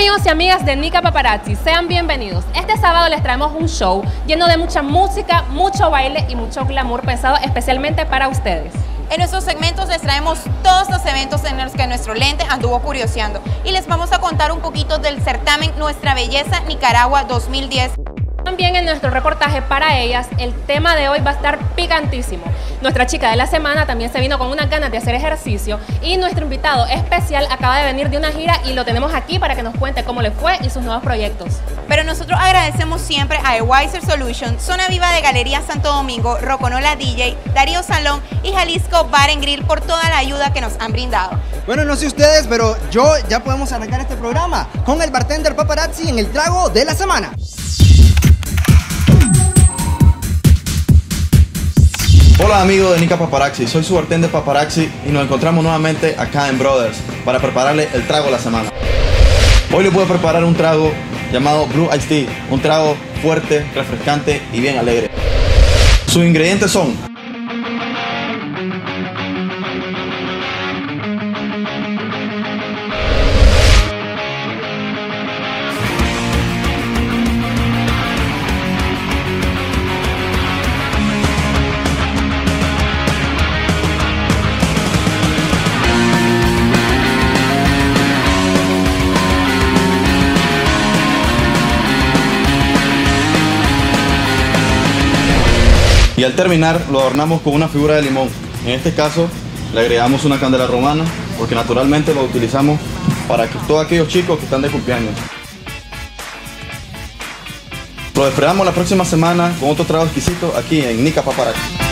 amigos y amigas de Nica Paparazzi, sean bienvenidos. Este sábado les traemos un show lleno de mucha música, mucho baile y mucho glamour pensado especialmente para ustedes. En nuestros segmentos les traemos todos los eventos en los que nuestro lente anduvo curioseando y les vamos a contar un poquito del certamen Nuestra Belleza Nicaragua 2010. También en nuestro reportaje para ellas, el tema de hoy va a estar picantísimo. Nuestra chica de la semana también se vino con unas ganas de hacer ejercicio y nuestro invitado especial acaba de venir de una gira y lo tenemos aquí para que nos cuente cómo le fue y sus nuevos proyectos. Pero nosotros agradecemos siempre a Wiser Solution, Zona Viva de Galería Santo Domingo, Roconola DJ, Darío Salón y Jalisco Bar and Grill por toda la ayuda que nos han brindado. Bueno, no sé ustedes, pero ya podemos arrancar este programa con el bartender paparazzi en el trago de la semana. Hola amigos de Nica Paparazzi, soy su bartender paparazzi y nos encontramos nuevamente acá en Brothers para prepararle el trago de la semana. Hoy les voy a preparar un trago llamado Blue Iced Tea, un trago fuerte, refrescante y bien alegre. Sus ingredientes son y al terminar lo adornamos con una figura de limón. En este caso le agregamos una candela romana porque naturalmente lo utilizamos para que todos aquellos chicos que están de cumpleaños. Lo esperamos la próxima semana con otro trago exquisito aquí en Nica Paparazzi.